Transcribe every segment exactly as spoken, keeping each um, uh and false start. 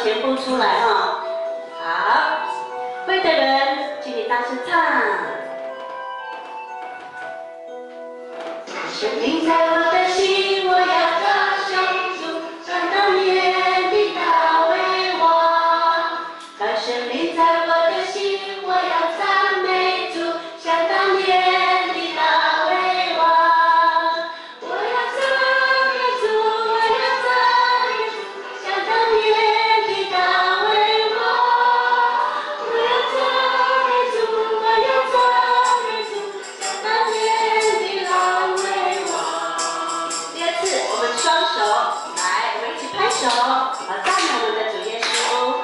全部出来哈。好，会的人，请你大声唱。生命在我的心，我要歌颂主，像当年的大卫王。当生命在我的心，我要赞美主，像当年的大卫王。我要赞美主，我要赞美主，像当年的大卫王。我要赞美主，我要赞美主，像当年的大卫王。第二次，我们双手来，我们一起拍手，好，赞美我们的主耶稣。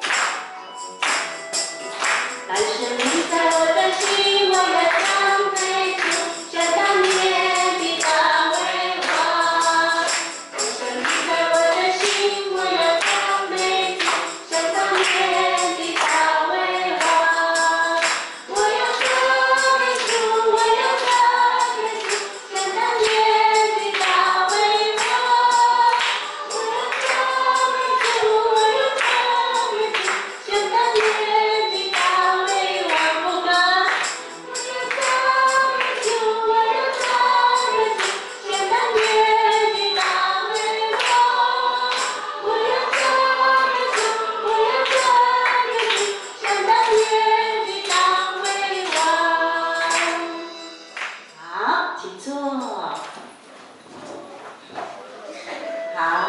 但是你在我的心，我要赞美主，像当年的大卫王。但是你在我的心，我要赞美主，像当年的大卫王。我要赞美主，我要赞美主，像当年的大卫王。我要赞美主，我要赞美主，像当年的大卫王。不敢，我要赞美主，我要赞美主，像当年的大卫王。我要赞美主，我要赞美主，像当年的大卫王。好，请坐。好。